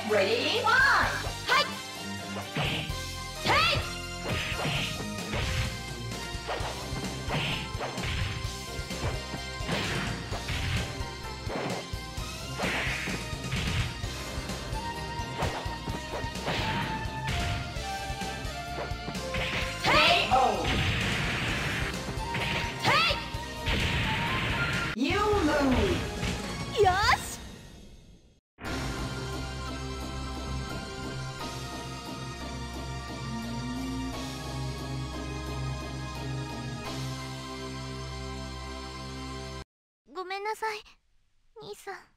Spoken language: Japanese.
Ready? Fight! はい。Take! KO! Take! You lose! よし。ごめんなさい、兄さん。